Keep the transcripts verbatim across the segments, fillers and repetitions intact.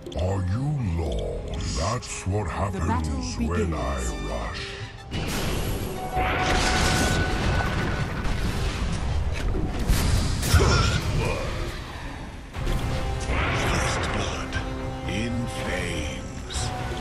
Are you lost? That's what happens when I rush. First blood in flames.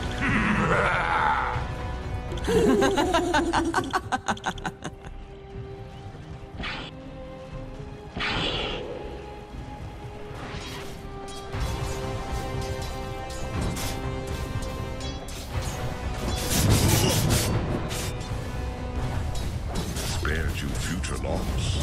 Spared you future loss.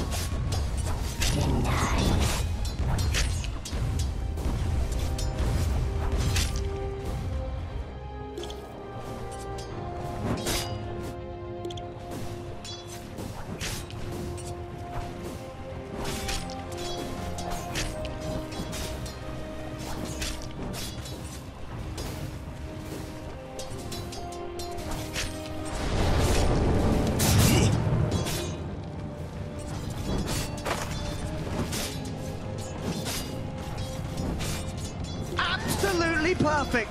Absolutely perfect!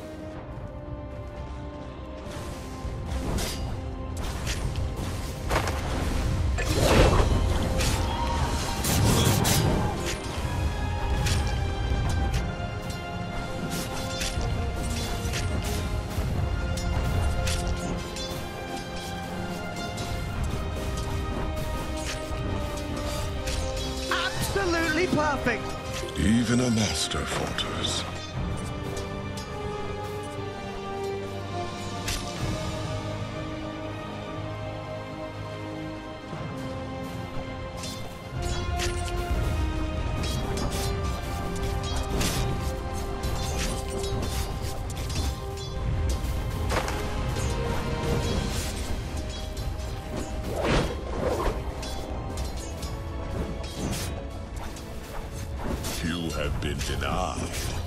Absolutely perfect! Even a master falters. You have been denied.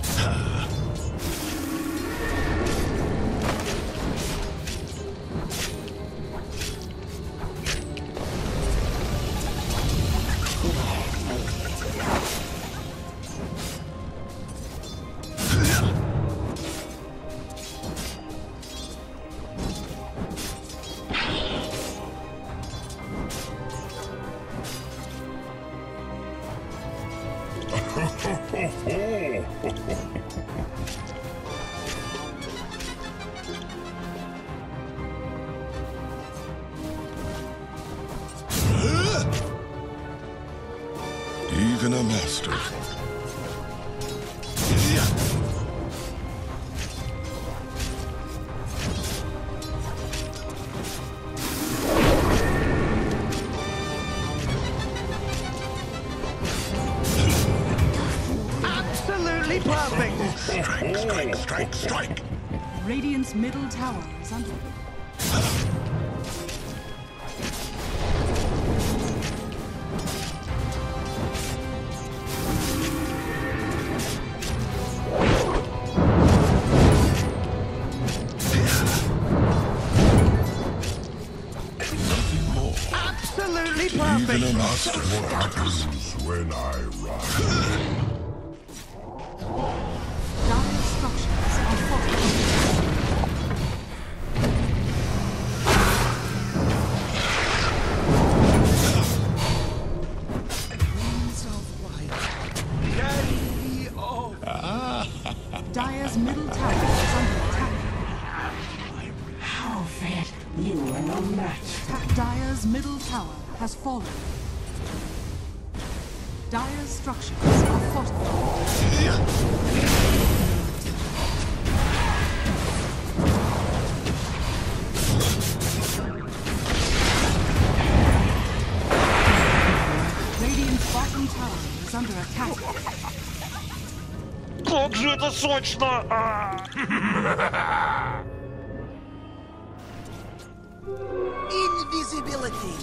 Even a master. Absolutely perfect! Strike, strike, strike, strike! Radiant's middle tower is under. Absolutely perfect! Even a master What falters. happens when I rush? Dire structures are fortified. Winds of white. Carry on. Dire's middle tower is under attack. How fed you are no match. Dire's middle tower has fallen. Dire's structures are fortified. Radiant's bottom tower is under attack. Как же это сочно! Invisibility!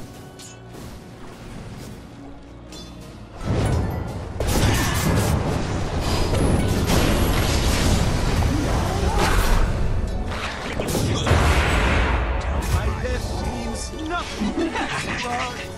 My death seems nothing but...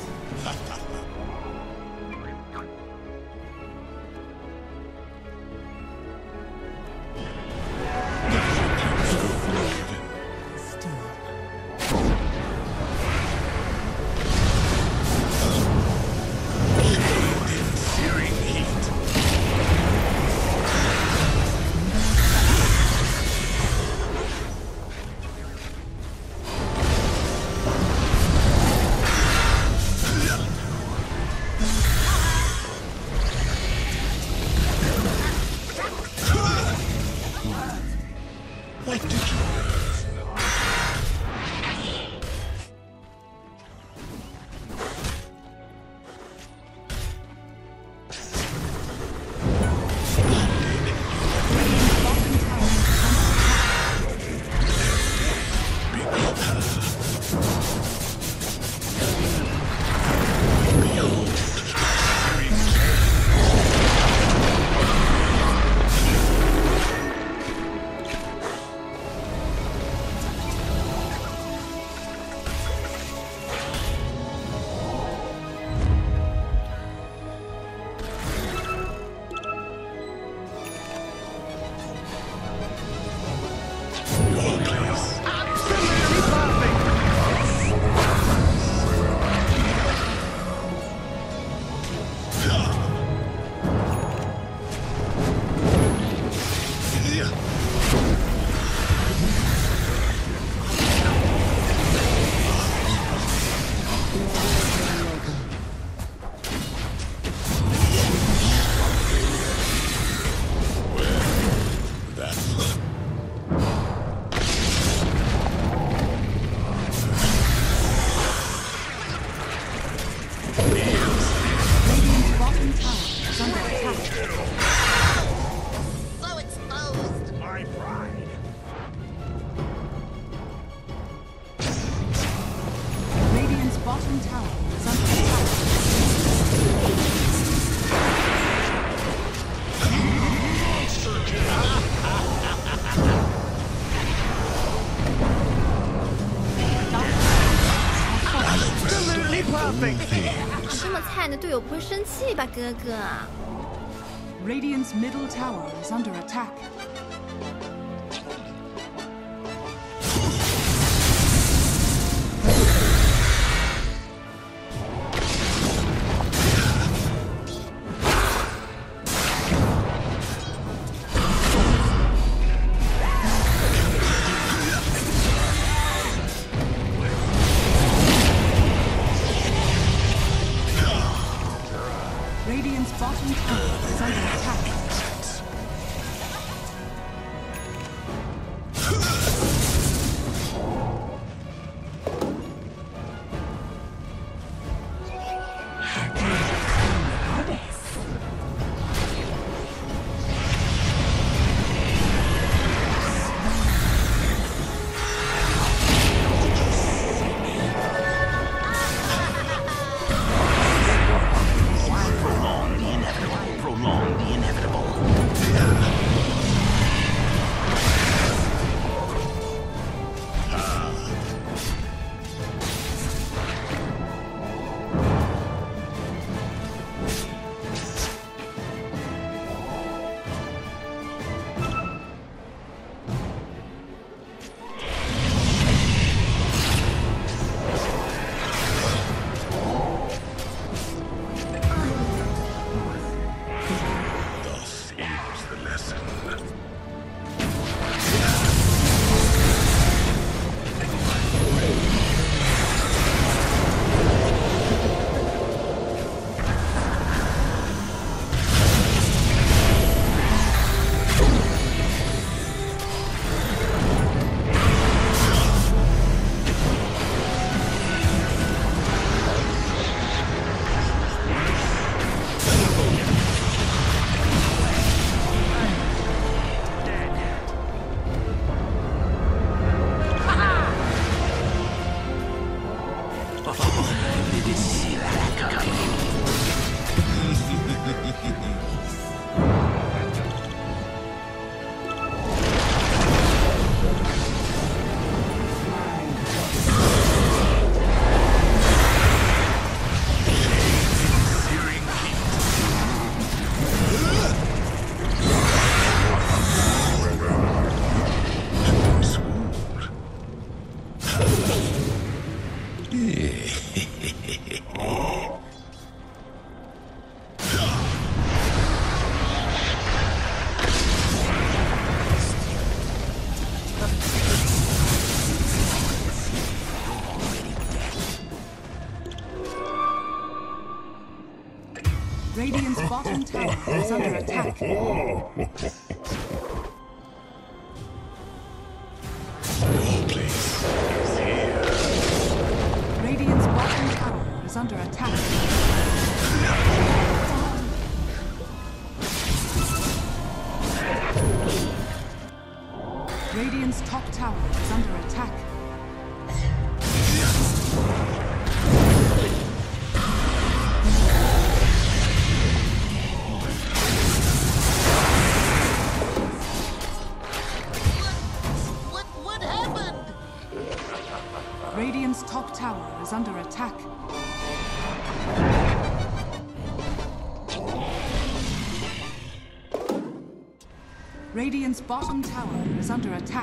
友不会生气吧，哥哥 ？Radiant's middle tower is under attack. Radiant's bottom tower is under attack. Radiant's bottom tower is under attack. Radiant's bottom tower is under attack. Radiant's top tower is under attack. Radiant's top tower is under attack. Radiant's bottom tower is under attack.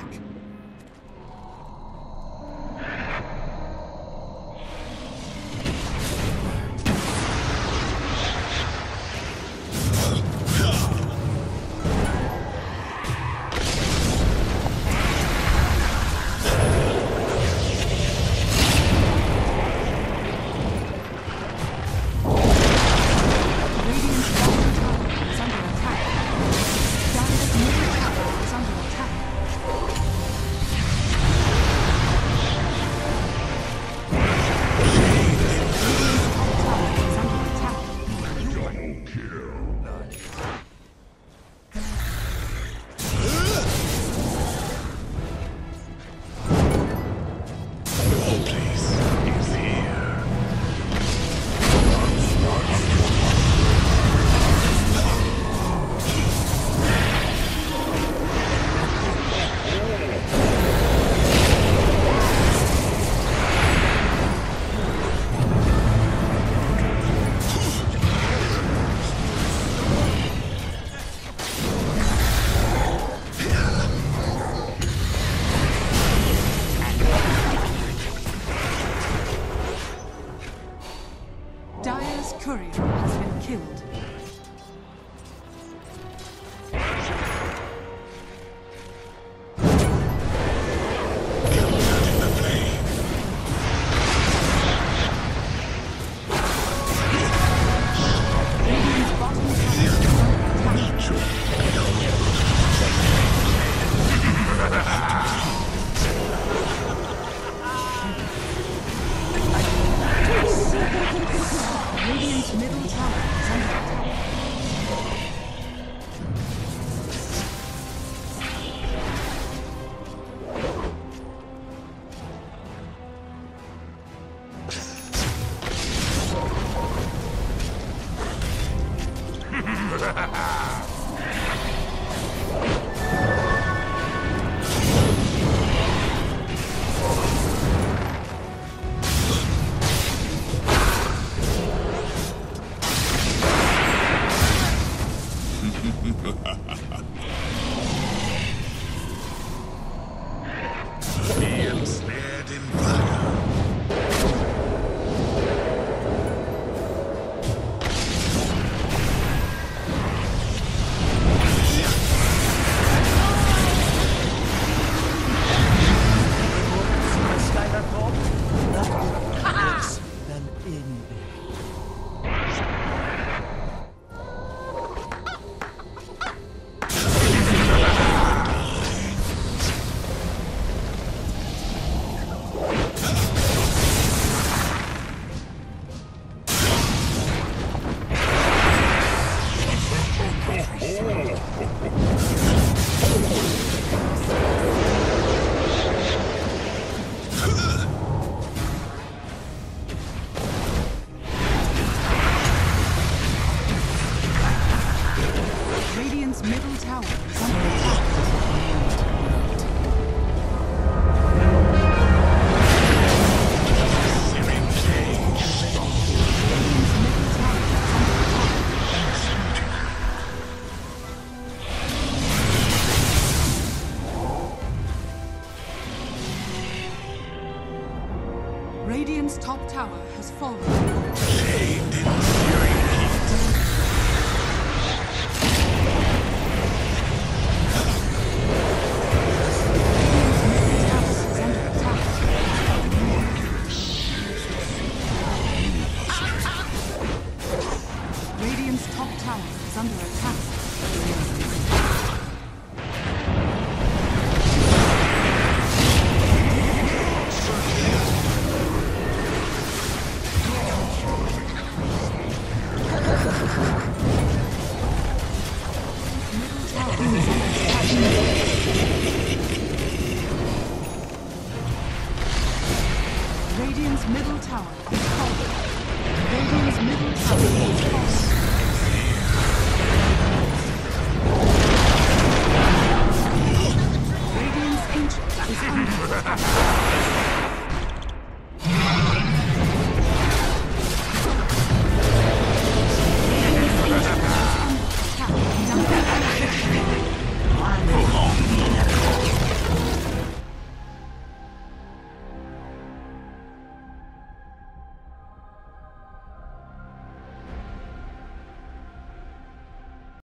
Ensnared in fire. Radiant's middle tower is under attack. Radiant's top tower has fallen. Chained in searing heat. Radiant's top tower is under attack. Radiant's middle tower is falling. Radiant's middle tower is falling. Radiant's ancient is under attack.